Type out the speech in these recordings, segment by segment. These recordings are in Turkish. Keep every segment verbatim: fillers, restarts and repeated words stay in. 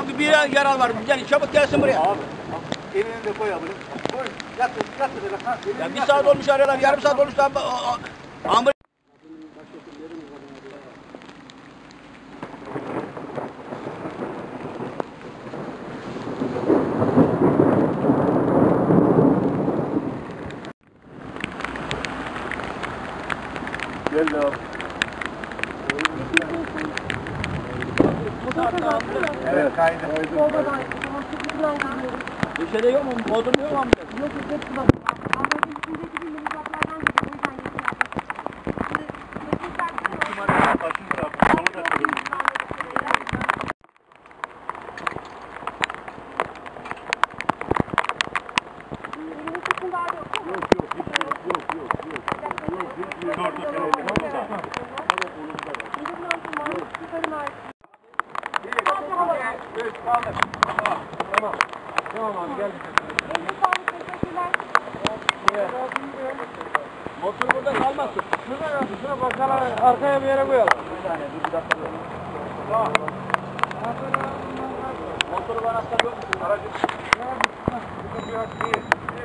bir, bir yaral var. Yani çabuk gelsin buraya. Abi, elini de koy abi. Koy, yatır, yatır. Ya bir saat olmuş arıyorlar, yarım saat olmuş da ambulans. Gel de abi. Evet, kaydı. Dışarıda yok mu? Bodrum yok mu? Yok yok hepsi var. Amacın içindeki bir mülizatlardan geliyor. O yüzden geçiyor. Başını bırak. Onu da kırılmış. Tamam abi gel. Motor burada kalmasın. Şurada ya, şuna bakalım arkaya bir yere koyalım. Bir tane, bir dakika. Tamam. Motoru bana atlar yok musun? Aracı. Sıkıntı yok değil.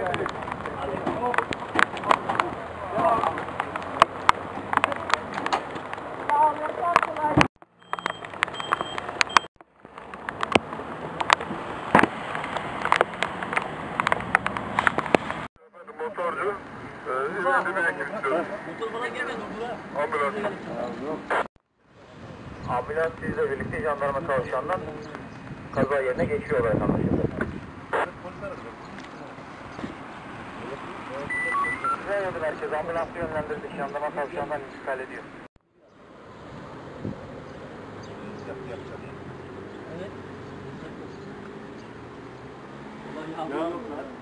Motorcu, izlediğimiz ekip istiyoruz. Motor bana gelmedi buraya. Ambulans. Ambulans sizle birlikte jandarma çalışanlar kaza yerine geçiyorlar anlaşıldı. Size yönlendirdi merkez, ambulansı yönlendirdi, jandarma çalışanlar intikal ediyor. Evet.